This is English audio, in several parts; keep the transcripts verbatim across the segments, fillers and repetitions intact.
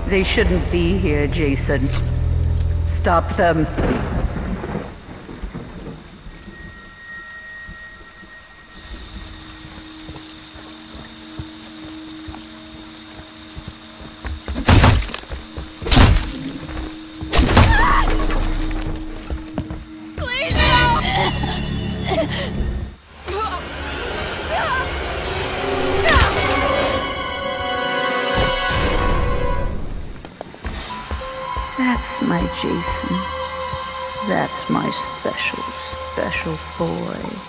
They shouldn't be here, Jason. Stop them. That's my Jason. That's my special, special boy.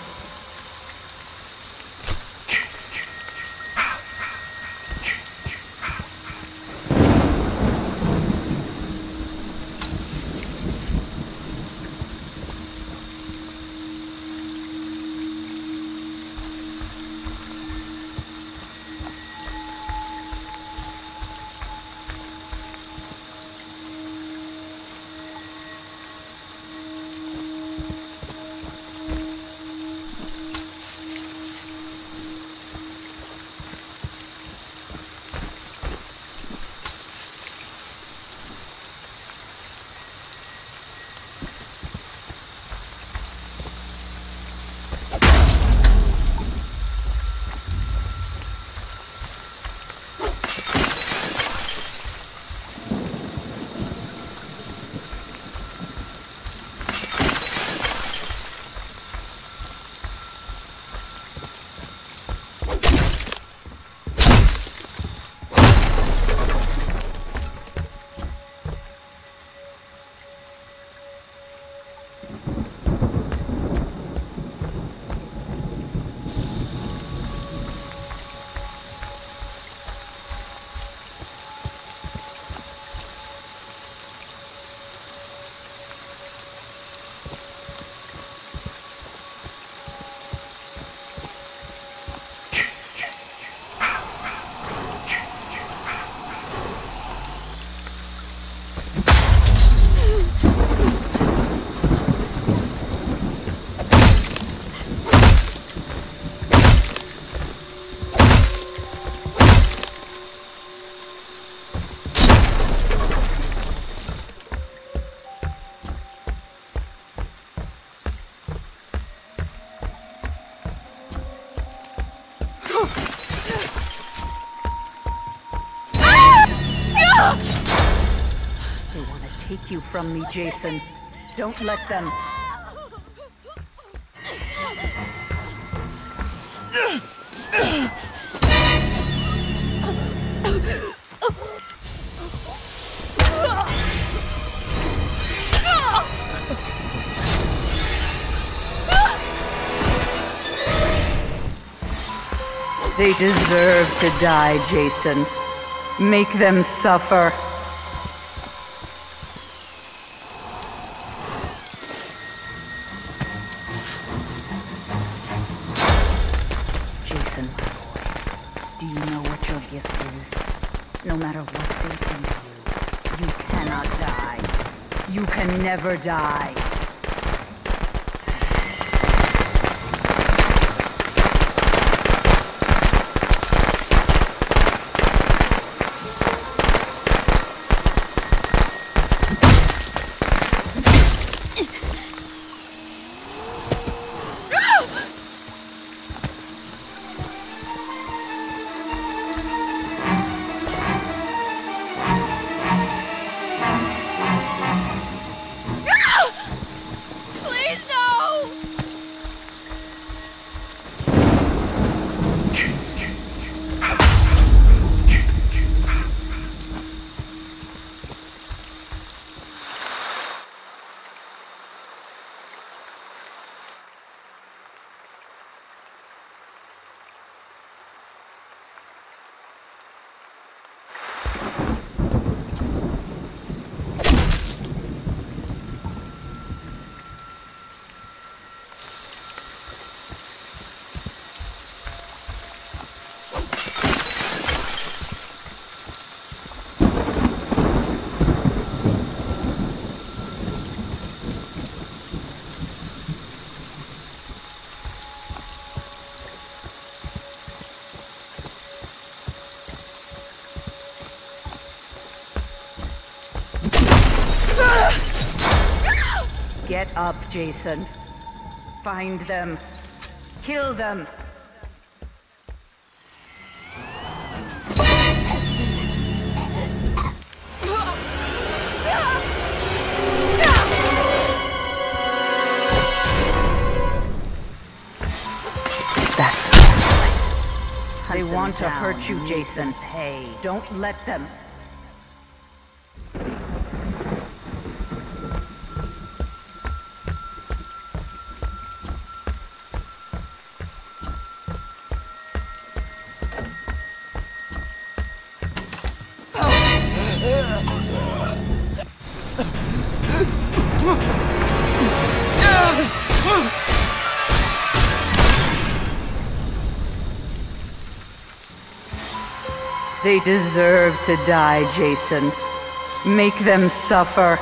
They want to take you from me, Jason. Don't let them. They deserve to die, Jason. Make them suffer. Jason, my boy, do you know what your gift is? No matter what they do to you, you cannot die. You can never die. Get up, Jason. Find them. Kill them. They want to hurt you, Jason. Hey, don't let them. They deserve to die, Jason. Make them suffer.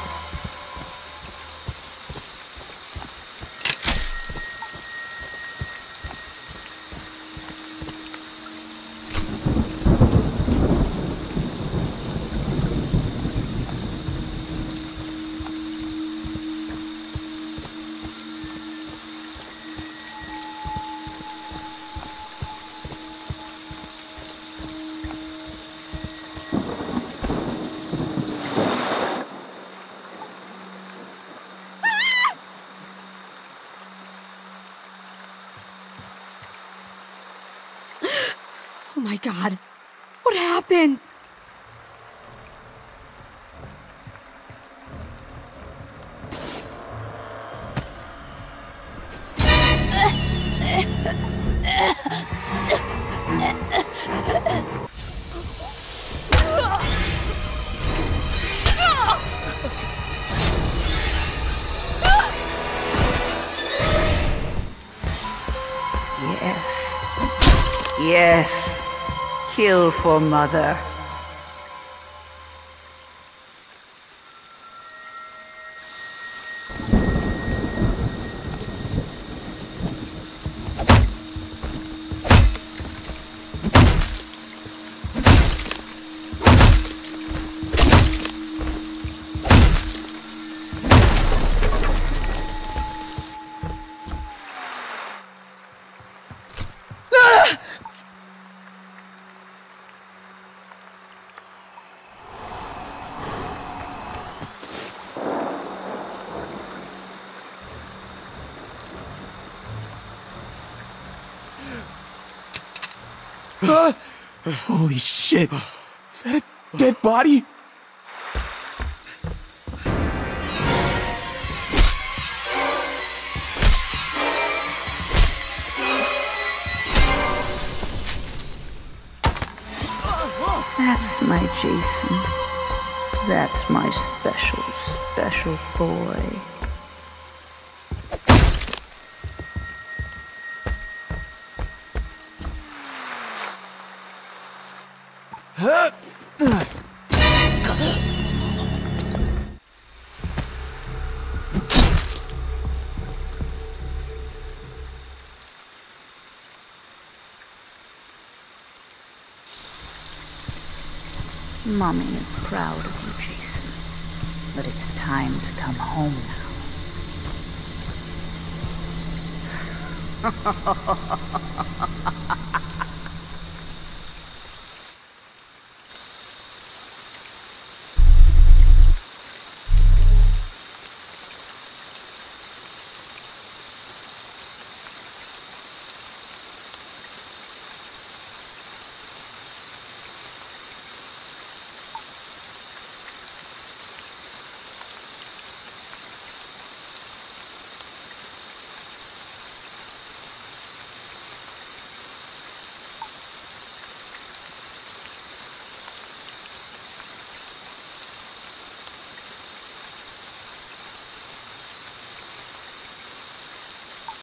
Oh my God, what happened? Yes. Yes. Kill for Mother. Holy shit! Is that a dead body? That's my Jason. That's my special, special boy. Mommy is proud of you, Jason. But it's time to come home now.